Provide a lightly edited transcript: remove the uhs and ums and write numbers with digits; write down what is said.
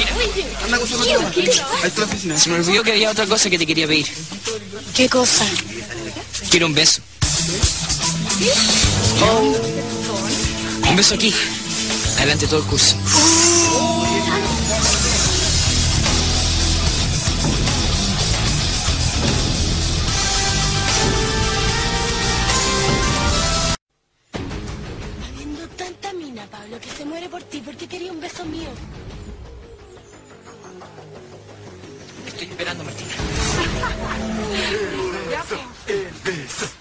Mira, Anda con su Ahí está la oficina. se me olvidó que había otra cosa que te quería pedir. ¿Qué cosa? Quiero un beso. Un beso aquí. Adelante todo el curso. Habiendo tanta mina, Pablo, que se muere por ti porque quería un beso mío. Estoy esperando, Martina. El beso.